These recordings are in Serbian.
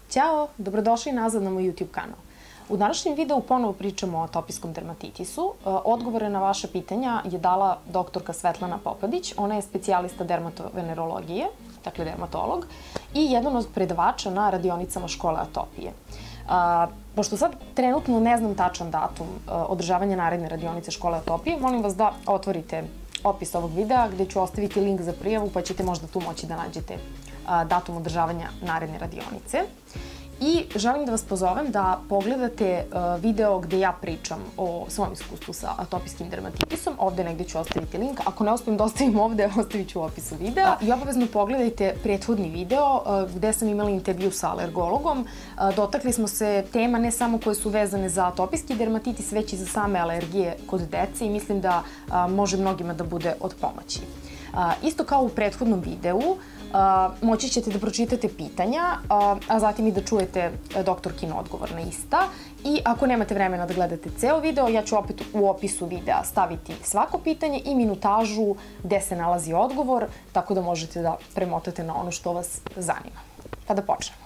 Ćao, dobrodošli nazad na moj YouTube kanal. U današnjem videu ponovo pričamo o atopijskom dermatitisu. Odgovore na vaše pitanja je dala doktorka Svetlana Popadić. Ona je specijalista dermatovenerologije, dakle dermatolog, i jedan od predavača na radionicama škole atopije. Pošto sad trenutno ne znam tačan datum održavanja naredne radionice škole atopije, molim vas da otvorite opis ovog videa gde ću ostaviti link za prijavu pa ćete možda tu moći da nađete datum održavanja naredne radionice. I želim da vas pozovem da pogledate video gde ja pričam o svom iskustvu sa atopijskim dermatitisom. Ovde negde ću ostaviti link. Ako ne uspijem da ostavim ovde, ostavit ću u opisu videa. I obavezno pogledajte prethodni video gde sam imala intervju sa alergologom. Dotakli smo se tema ne samo koje su vezane za atopijski dermatitis, već i za same alergije kod dece i mislim da može mnogima da bude od pomoći. Isto kao u prethodnom videu, moći ćete da pročitate pitanja, a zatim i da čujete doktorkin odgovor na ista. I ako nemate vremena da gledate ceo video, ja ću opet u opisu videa staviti svako pitanje i minutažu gde se nalazi odgovor, tako da možete da premotate na ono što vas zanima. Pa da počnemo.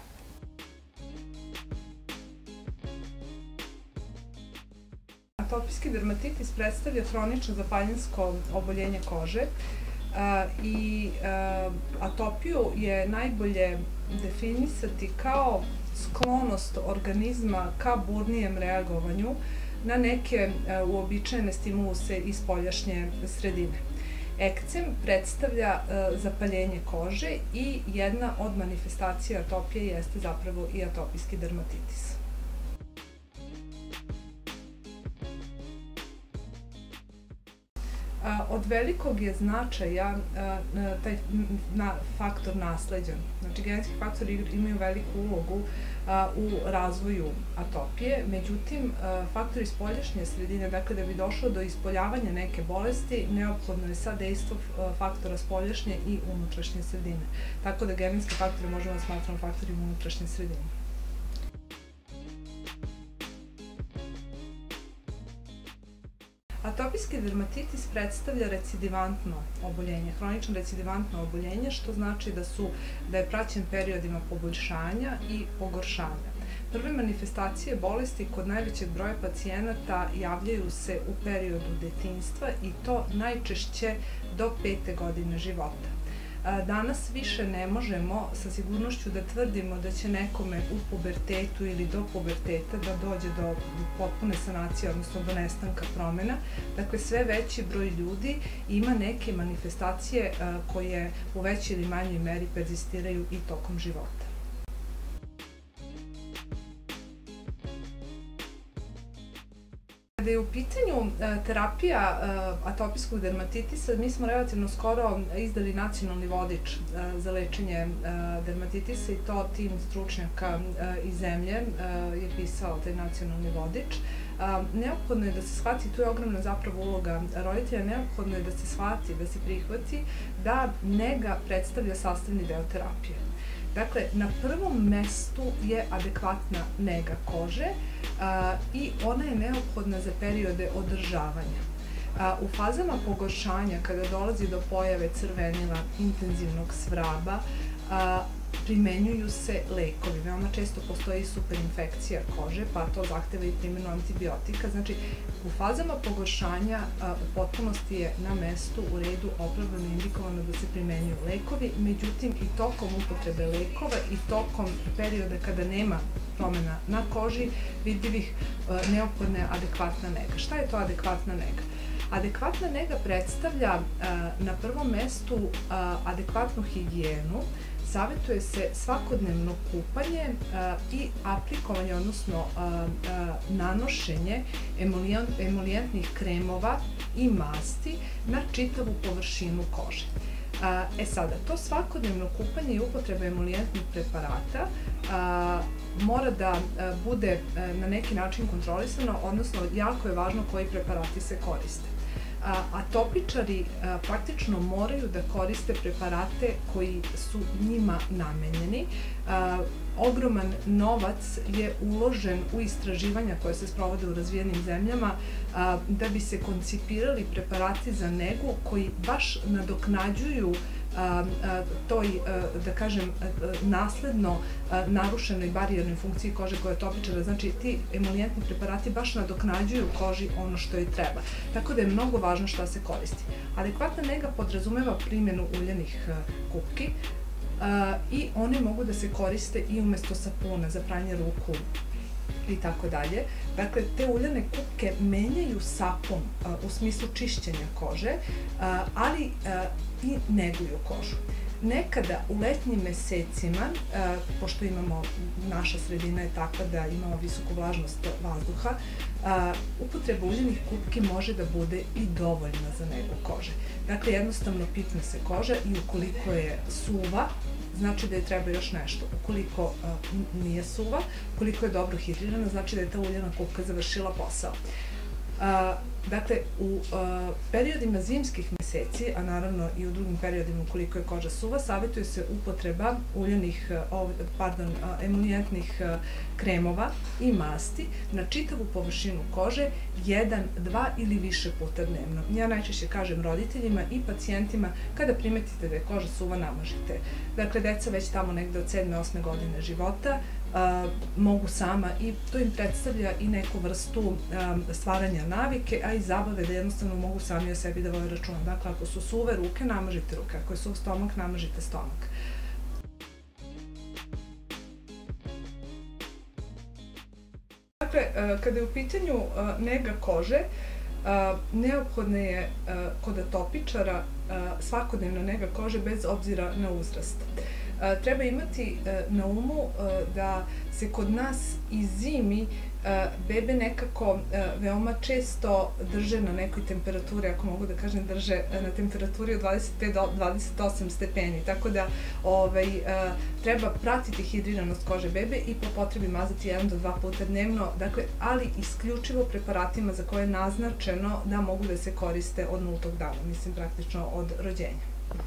Atopijski dermatitis predstavlja hronično zapaljinsko oboljenje kože i atopiju je najbolje definisati kao sklonost organizma ka burnijem reagovanju na neke uobičajene stimuluse iz spoljašnje sredine. Ekcem predstavlja zapaljenje kože i jedna od manifestacija atopije jeste zapravo i atopijski dermatitis. Od velikog je značaja taj faktor nasleđa. Znači, genetski faktori imaju veliku ulogu u razvoju atopije, međutim, faktori spoljašnje sredine, dakle, da bi došlo do ispoljavanja neke bolesti, neophodno je sadejstvo faktora spoljašnje i unutrašnje sredine. Tako da genetski faktori možemo da smatramo faktorima unutrašnje sredine. Atopijski dermatitis predstavlja recidivantno oboljenje, hronično recidivantno oboljenje, što znači da je praćen periodima poboljšanja i pogoršanja. Prve manifestacije bolesti kod najvećeg broja pacijenata javljaju se u periodu detinjstva i to najčešće do 5. godine života. Danas više ne možemo sa sigurnošću da tvrdimo da će nekome u pubertetu ili do puberteta da dođe do potpune sanacije, odnosno do nestanka promena. Dakle, sve veći broj ljudi ima neke manifestacije koje u većoj ili manjoj meri perzistiraju i tokom života. Kada je u pitanju terapija atopijskog dermatitisa, mi smo relativno skoro izdali nacionalni vodič za lečenje dermatitisa i to tim stručnjaka iz zemlje je pisao taj nacionalni vodič. Neophodno je da se shvati, tu je ogromna zapravo uloga roditelja, neophodno je da se shvati, da se prihvati da nega predstavlja sastavni deo terapije. Dakle, na prvom mestu je adekvatna nega kože i ona je neophodna za periode održavanja. U fazama pogoršanja, kada dolazi do pojave crvenila, intenzivnog svraba, primenjuju se lekovi. Veoma često postoji superinfekcija kože, pa to zahteva i primjenu antibiotika. Znači, u fazama pogoršanja u potpunosti je na mestu, u redu, opravdano indikovano da se primenjuju lekovi, međutim i tokom upotrebe lekova i tokom perioda kada nema promena na koži vidljivih, neophodna je adekvatna nega. Šta je to adekvatna nega? Adekvatna nega predstavlja na prvom mestu adekvatnu higijenu. Savetuje se svakodnevno kupanje i aplikovanje, odnosno nanošenje emolijentnih kremova i masti na čitavu površinu kože. Sada, to svakodnevno kupanje i upotreba emolijentnih preparata mora da bude na neki način kontrolisano, odnosno jako je važno koji preparati se koriste. Atopičari praktično moraju da koriste preparate koji su njima namenjeni. Ogroman novac je uložen u istraživanja koje se sprovode u razvijenim zemljama da bi se koncipirali preparati za negu koji baš nadoknađuju toj, da kažem, nasledno narušenoj barijernoj funkciji kože koja je topičara. Znači, ti emolijentni preparati baš nadoknađuju koži ono što joj treba. Tako da je mnogo važno šta se koristi. Adekvatna nega podrazumeva primjenu uljanih kupki i one mogu da se koriste i umesto sapuna za pranje ruku i tako dalje. Dakle, te uljane kupke menjaju sapun u smislu čišćenja kože, ali i neguju kožu. Nekada u letnjim mesecima, pošto naša sredina je takva da imamo visoku vlažnost vazduha, upotreba uljanih kupki može da bude i dovoljna za negu kože. Dakle, jednostavno pipne se koža i ukoliko je suva, znači da je treba još nešto. Ukoliko nije suva, ukoliko je dobro hidrirana, znači da je ta uljana kupka završila posao. Dakle, u periodima zimskih meseci, a naravno i u drugim periodima ukoliko je koža suva, savjetuje se upotreba emolijentnih kremova i masti na čitavu površinu kože 1, 2 ili više puta dnevno. Ja najčešće kažem roditeljima i pacijentima kada primetite da je koža suva, namažite. Dakle, deca već tamo negde od 7. 8. godine života mogu sama i to im predstavlja i neku vrstu stvaranja navike, a i zabave da jednostavno mogu sami o sebi da vode računa. Dakle, ako su suve ruke, namažite ruke, ako je suv stomak, namažite stomak. Dakle, kada je u pitanju nega kože, neophodna je kod atopičara svakodnevna nega kože bez obzira na uzrast. Treba imati na umu da se kod nas i zimi bebe nekako veoma često drže na nekoj temperaturi, ako mogu da kažem, drže na temperaturi od 25 do 28 stepeni, tako da treba pratiti hidriranost kože bebe i po potrebi mazati 1 do 2 puta dnevno, dakle, ali isključivo preparatima za koje je naznačeno da mogu da se koriste od 0. dana, mislim praktično od rođenja.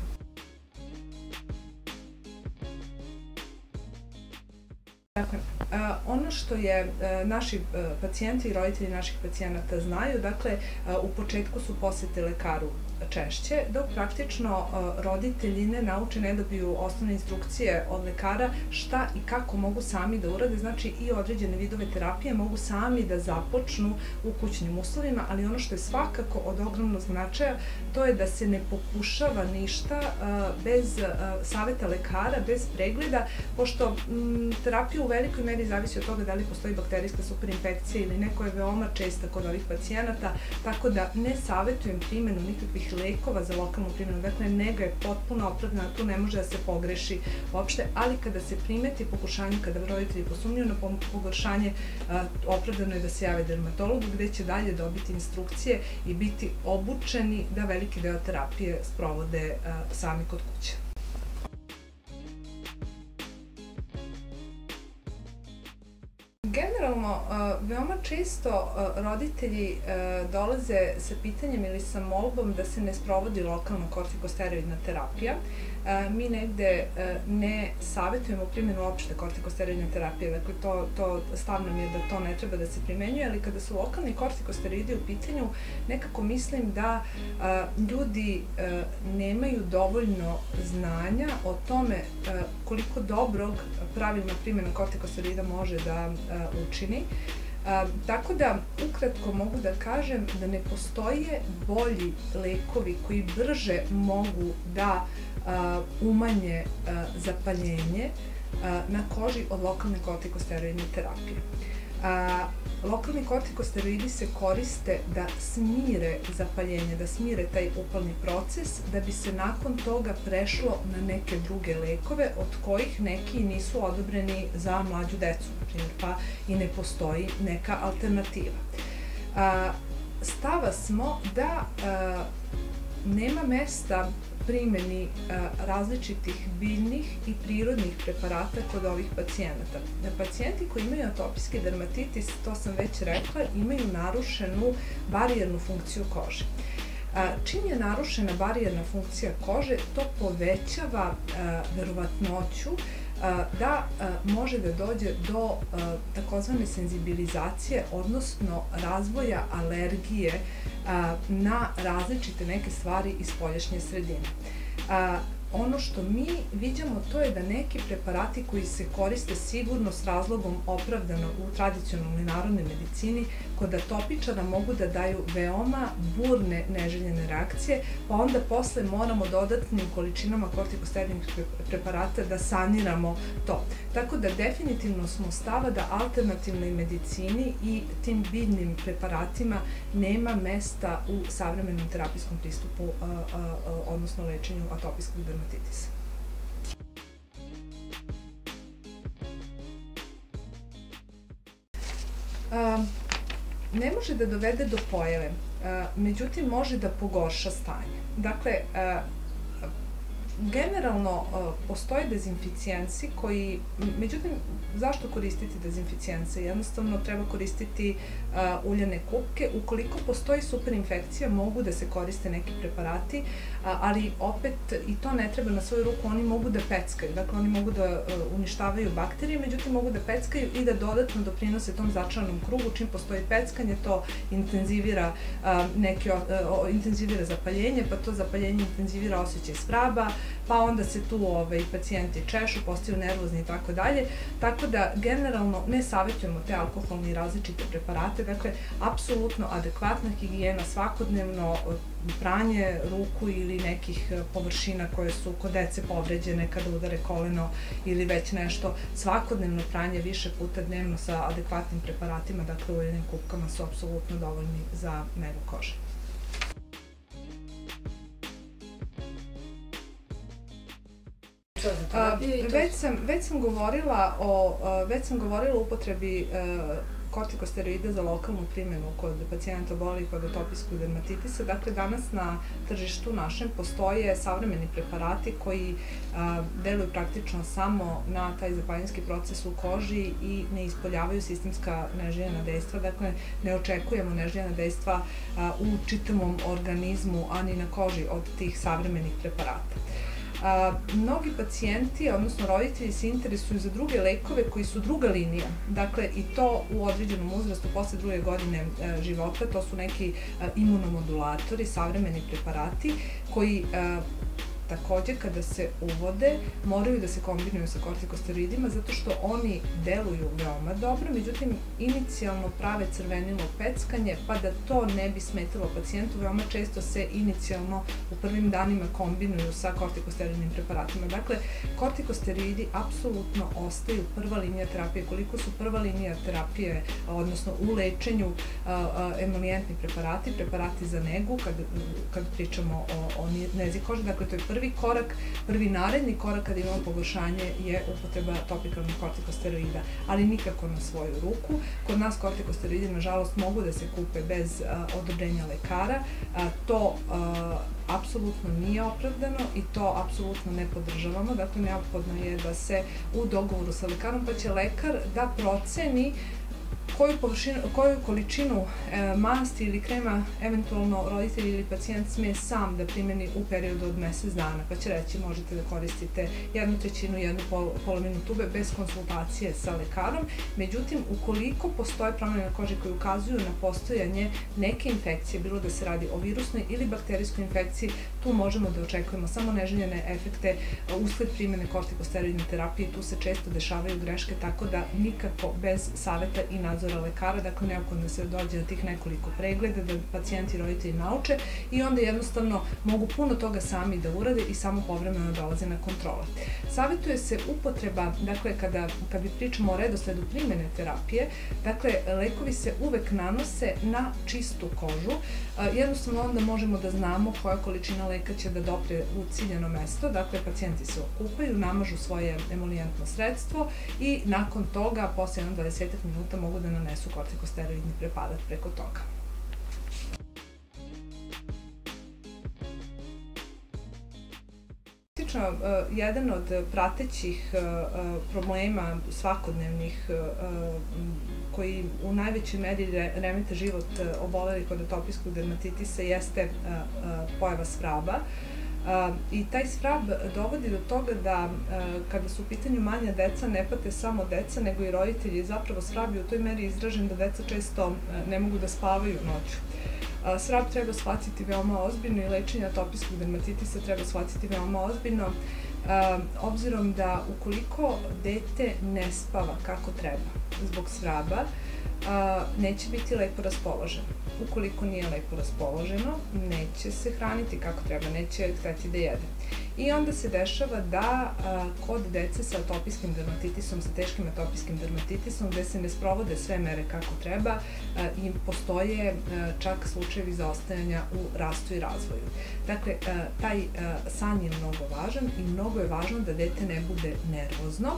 Dakle, ono što je naši pacijenti i roditelji naših pacijenata znaju, dakle, u početku su posete lekaru češće, dok praktično roditelji ne nauče, ne dobiju osnovne instrukcije od lekara šta i kako mogu sami da urade, znači i određene vidove terapije mogu sami da započnu u kućnim uslovima, ali ono što je svakako od ogromnog značaja, to je da se ne pokušava ništa bez saveta lekara, bez pregleda, pošto terapija u velikoj meri zavisi od toga da li postoji bakterijska superinfekcija ili neko je veoma česta kod ovih pacijenata, tako da ne savetujem primjenu nikakvih lekova za lokalnu primjenu. Dakle, nega je potpuno opravdana, tu ne može da se pogreši uopšte, ali kada se primeti pokušanje, kada roditelji posumnjuju na pogoršanje, opravdano je da se jave dermatologu, gde će dalje dobiti instrukcije i biti obučeni da veliki deo terapije sprovode sami kod kuće. Generalno, veoma često roditelji dolaze sa pitanjem ili sa molbom da se ne sprovodi lokalna kortikosteroidna terapija. Mi negde ne savjetujemo primjenu opšte kortikosteroidne terapije, dakle to stavno mi je da to ne treba da se primenjuje, ali kada su lokalni kortikosteroidi u pitanju, nekako mislim da ljudi nemaju dovoljno znanja o tome koliko dobrog pravilna primjena kortikosteroida može da učini. Tako da, ukratko mogu da kažem da ne postoje bolji lekovi koji brže mogu da umanje zapaljenje na koži od lokalne kortikosteroidne terapije. Lokalni kortikosteroidi se koriste da smire zapaljenje, da smire taj upalni proces, da bi se nakon toga prešlo na neke druge lekove, od kojih neki nisu odobreni za mlađu decu, na primjer, pa i ne postoji neka alternativa. Stava smo da nema mesta primjeni različitih biljnih i prirodnih preparata kod ovih pacijenata. Pacijenti koji imaju atopijski dermatitis, to sam već rekla, imaju narušenu barijernu funkciju kože. Čim je narušena barijerna funkcija kože, to povećava verovatnoću da može da dođe do takozvane senzibilizacije, odnosno razvoja alergije na različite neke stvari iz spoljašnje sredine. ono što mi vidimo to je da neki preparati koji se koriste sigurno s razlogom opravdano u tradicionalnoj narodnoj medicini kod atopičara mogu da daju veoma burne neželjene reakcije, pa onda posle moramo dodatnim količinama kortikosteroidnih preparata da saniramo to. Tako da definitivno smo stava da alternativnoj medicini i tim biljnim preparatima nema mesta u savremenom terapijskom pristupu, odnosno lečenju atopijskog dermatitisa. Ne može da dovede do pojave, međutim može da pogorša stanje. Dakle, generalno postoje dezinficijensi koji, međutim, zašto koristiti dezinficijence? Jednostavno treba koristiti uljane kupke. Ukoliko postoji superinfekcija, mogu da se koriste neki preparati, ali opet i to ne treba na svoju ruku, oni mogu da peckaju. Dakle, oni mogu da uništavaju bakterije, međutim mogu da peckaju i da dodatno doprinose tom začaranom krugu. Čim postoji peckanje, to intenzivira zapaljenje, pa to zapaljenje intenzivira osjećaj svraba, pa onda se tu pacijenti češu, postaju nervozni i tako dalje. Tako da, generalno, ne savjetujemo te alkoholne i različite preparate. Dakle, apsolutno adekvatna higijena, svakodnevno pranje ruku ili nekih površina koje su kod dece povređene kada udare koleno ili već nešto. Svakodnevno pranje više puta dnevno sa adekvatnim preparatima, dakle u uljenim kupkama, su apsolutno dovoljni za negu kože. Već sam govorila o upotrebi kortikosteroida za lokalnu primjenu kod pacijenta obolelih od atopijskog dermatitisa. Dakle, danas na tržištu našem postoje savremeni preparati koji deluju praktično samo na taj zapaljenski proces u koži i ne ispoljavaju sistemska neželjena dejstva. Dakle, ne očekujemo neželjena dejstva u čitavom organizmu, a ni na koži od tih savremenih preparata. Mnogi pacijenti, odnosno roditelji, se interesuju za druge lekove koji su druga linija, dakle i to u određenom uzrastu posle 2. godine života. To su neki imunomodulatori, savremeni preparati koji takođe kada se uvode moraju da se kombinuju sa kortikosteroidima zato što oni deluju veoma dobro, međutim inicijalno prave crvenilo peckanje, pa da to ne bi smetalo pacijentu, veoma često se inicijalno u prvim danima kombinuju sa kortikosteroidnim preparatima. Dakle, kortikosteroidi apsolutno ostaju prva linija terapije. Koliko su prva linija terapije, odnosno u lečenju emolijentni preparati, preparati za negu, kad pričamo o nezi kože, dakle to je prvi korak, prvi naredni korak kada imamo pogoršanje je upotreba topikalnih kortikosteroida, ali nikako na svoju ruku. Kod nas kortikosteroidi, nažalost, mogu da se kupe bez odobrenja lekara. To apsolutno nije opravdano i to apsolutno ne podržavamo. Dakle, neophodno je da se u dogovoru sa lekarom, pa će lekar da proceni koju količinu masti ili krema eventualno roditelj ili pacijent sme sam da primeni u periodu od mesec dana, pa će reći možete da koristite 1/3, 1/2 tube bez konsultacije sa lekarom. Međutim, ukoliko postoje promene na koži koje ukazuju na postojanje neke infekcije, bilo da se radi o virusnoj ili bakterijskoj infekciji, tu možemo da očekujemo samo neželjene efekte usled primene kortikosteroidne terapije. Tu se često dešavaju greške, tako da nikako bez saveta i nadzora lekara, dakle neophodno da se dođe na tih nekoliko pregleda, da pacijenti i roditelji nauče i onda jednostavno mogu puno toga sami da urade i samo povremeno dolaze na kontrole. Savetuje se upotreba, dakle kad bi pričamo o redosledu primene terapije, dakle lekovi se uvek nanose na čistu kožu, jednostavno onda možemo da znamo koja količina leka će da dopre u ciljano mesto, dakle pacijenti se okupaju, namažu svoje emolijentno sredstvo i nakon toga, posle 20 minuta mogu da nanesu kortikosteroidni preparat preko toga. Jedan od pratećih problema svakodnevnih koji u najvećoj meri remete život obolelih od atopijskog dermatitisa jeste pojava svraba. I taj svrab dovodi do toga da kada su u pitanju manja deca ne pate samo deca nego i roditelji. Zapravo svrab je u toj meri izražen da deca često ne mogu da spavaju noću. Svrab treba shvatiti veoma ozbiljno i lečenje atopijskog dermatitisa treba shvatiti veoma ozbiljno, obzirom da ukoliko dete ne spava kako treba zbog svraba, neće biti lepo raspoloženo. Ukoliko nije lepo raspoloženo, neće se hraniti kako treba, neće hteti da jede. I onda se dešava da kod dece sa atopijskim dermatitisom, sa teškim atopijskim dermatitisom, gde se ne sprovode sve mere kako treba, im postoje čak slučajevi zaostajanja u rastu i razvoju. Dakle, taj san je mnogo važan i mnogo je važno da dete ne bude nervozno,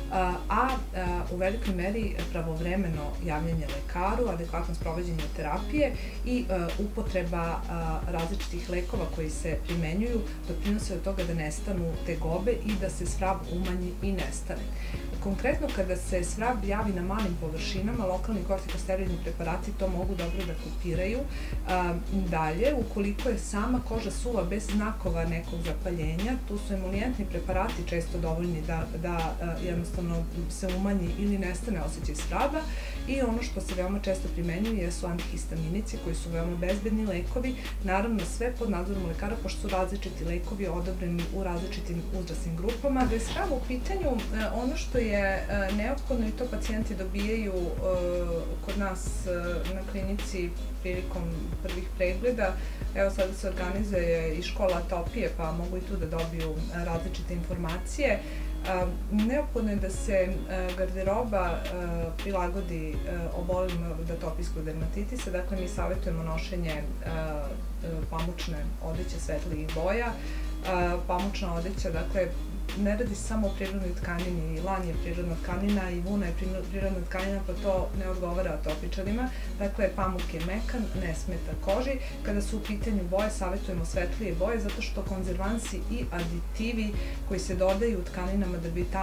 a u velikoj meri pravovremeno javljanje lekaru, adekvatno sprovođenje terapije i upotreba različitih lekova koji se primenjuju doprinose od toga da nestanu tegobe i da se svrab umanji i nestane. Konkretno, kada se svrab javi na malim površinama, lokalni kortikosteroidni preparati to mogu dobro da kupiraju. Dalje, ukoliko je sama koža suva bez znakova nekog zapaljenja, tu su emolijentni preparati često dovoljni da jednostavno se umanji ili nestane osjećaj svraba. I ono što se veoma često primenjuju jesu antihistaminici koji su veoma bezbedni lekovi, naravno sve pod nadzorom lekara, pošto su različiti lekovi odobreni u različitim uzrasnim grupama. Da je svrab u pitanju, ono što je neophodno i to pacijenti dobijaju kod nas na klinici prilikom prvih pregleda. Evo sada se organizuje i škola atopije, pa mogu i tu da dobiju različite informacije. Neophodno je da se garderoba prilagodi obolelima od atopijskog dermatitisa, dakle mi savjetujemo nošenje pamučne odeće svetlijih boja. Pamučna odeća, dakle, ne radi samo o prirodnoj tkanini, lan je prirodna tkanina i vuna je prirodna tkanina, pa to ne odgovara atopičarima. Dakle, pamuk je mekan, ne smeta koži. Kada su u pitanju boje, savjetujemo svetlije boje, zato što konzervansi i aditivi koji se dodaju u tkaninama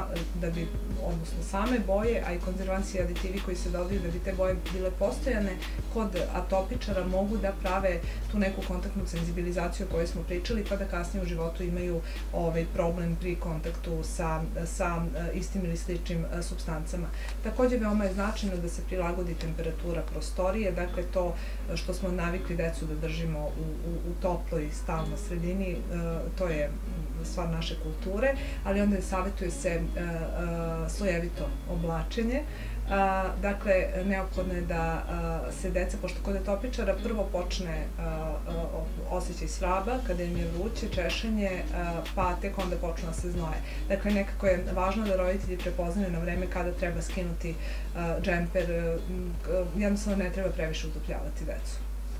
odnosno same boje, a i konzervansi i aditivi koji se dodaju da bi te boje bile postojane, kod atopičara mogu da prave tu neku kontaktnu senzibilizaciju o kojoj smo pričali, pa da kasnije u životu imaju problem pri kontaktu sa istim ili sličnim supstancama. Takođe, veoma je značajno da se prilagodi temperatura prostorije, dakle to što smo navikli decu da držimo u toploj stalnoj sredini, to je stvar naše kulture, ali onda savjetuje se slojevito oblačenje. Dakle, neophodno je da se deca, pošto kod atopičara prvo počne osjećaj svraba, kada im je vruće, češenje, pa tek onda počnu da se znoje. Dakle, nekako je važno da roditelji prepoznaju na vreme kada treba skinuti džemper, jednostavno ne treba previše utopljavati decu.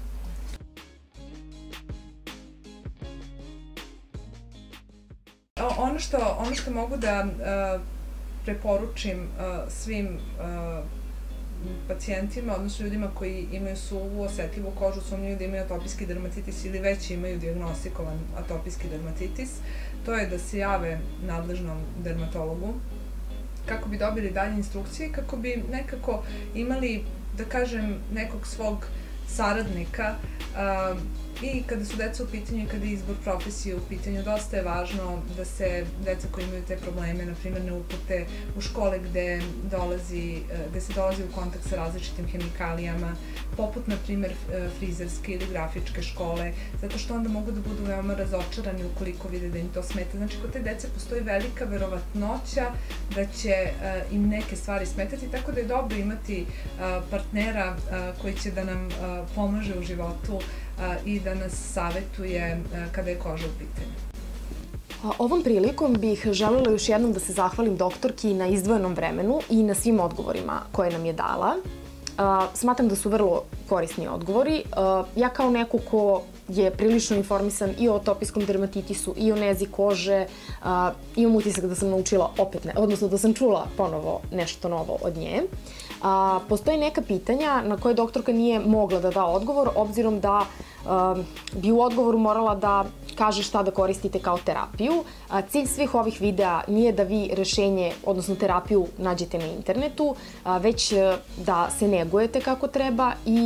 Ono što mogu da preporučim svim pacijentima, odnosno ljudima koji imaju suvu, osetljivu kožu, sumnjaju da imaju atopijski dermatitis ili već imaju dijagnostikovan atopijski dermatitis, to je da se jave nadležnom dermatologu kako bi dobili dalje instrukcije, kako bi nekako imali, da kažem, nekog svog saradnika. I kada su deca u pitanju i kada je izbor profesije u pitanju, dosta je važno da se deca koji imaju te probleme, na primjer, ne upute u škole gde se dolazi u kontakt sa različitim hemikalijama, poput, na primjer, frizerske ili grafičke škole, zato što onda mogu da budu veoma razočarani ukoliko vide da im to smeta. Znači, kod te dece postoji velika verovatnoća da će im neke stvari smetati, tako da je dobro imati partnera koji će da nam pomaže u životu i da nas savjetuje kada je koža u pitanju. Ovom prilikom bih želela još jednom da se zahvalim doktorki na izdvojenom vremenu i na svim odgovorima koje nam je dala. Smatram da su vrlo korisni odgovori. Ja kao neko ko je prilično informisan i o atopijskom dermatitisu i o nezi kože, imam utisak da sam naučila opet, odnosno da sam čula ponovo nešto novo od nje. Postoje neka pitanja na koje doktorka nije mogla da da odgovor, obzirom da bi u odgovoru morala da kaže šta da koristite kao terapiju. Cilj svih ovih videa nije da vi rešenje, odnosno terapiju, nađete na internetu, već da se negujete kako treba i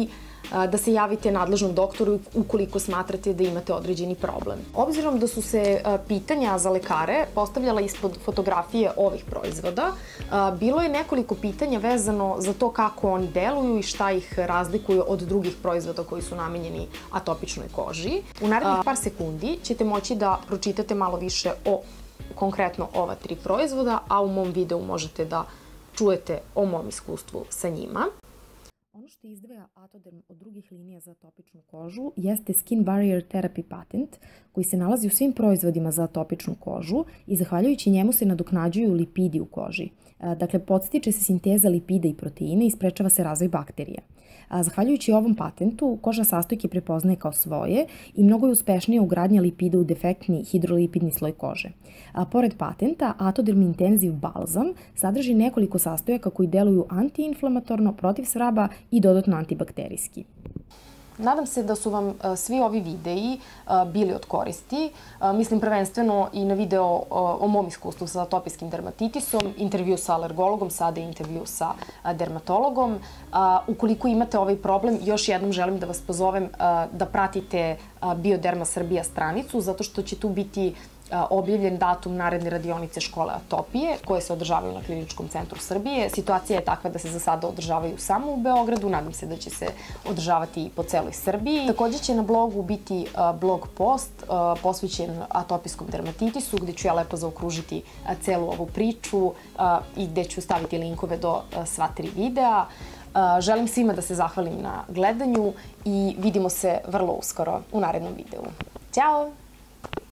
da se javite nadležnom doktoru ukoliko smatrate da imate određeni problem. Obzirom da su se pitanja za lekare postavljala ispod fotografije ovih proizvoda, bilo je nekoliko pitanja vezano za to kako oni deluju i šta ih razlikuje od drugih proizvoda koji su namenjeni atopičnoj koži. U narednih par sekundi ćete moći da pročitate malo više o konkretno ova 3 proizvoda, a u mom videu možete da čujete o mom iskustvu sa njima. Ono što izdvaja Atoderm od drugih linija za atopičnu kožu jeste Skin Barrier Therapy patent, koji se nalazi u svim proizvodima za atopičnu kožu i zahvaljujući njemu se nadoknađuju lipidi u koži. Dakle, podstiče se sinteza lipida i proteina i sprečava se razvoj bakterija. Zahvaljujući ovom patentu, koža sastojke prepoznaje kao svoje i mnogo je uspešnija ugradnja lipida u defektni hidrolipidni sloj kože. Pored patenta, Atoderm Intenziv Balzam sadrži nekoliko sastojaka koji deluju antiinflamatorno, protiv svraba i dodatno antibakterijski. Nadam se da su vam svi ovi videi bili od koristi. Mislim prvenstveno i na video o mom iskustvu sa atopijskim dermatitisom, intervju sa alergologom, sada intervju sa dermatologom. Ukoliko imate ovaj problem, još jednom želim da vas pozovem da pratite Bioderma Srbija stranicu, zato što će tu biti objavljen datum naredne radionice škole atopije, koje se održavaju na Kliničkom centru Srbije. Situacija je takva da se za sada održavaju samo u Beogradu, nadam se da će se održavati i po celoj Srbiji. Takođe će na blogu biti blog post posvećen atopijskom dermatitisu, gde ću ja lepo zaokružiti celu ovu priču i gde ću staviti linkove do sva 3 videa. Želim svima da se zahvalim na gledanju i vidimo se vrlo uskoro u narednom videu. Ćao!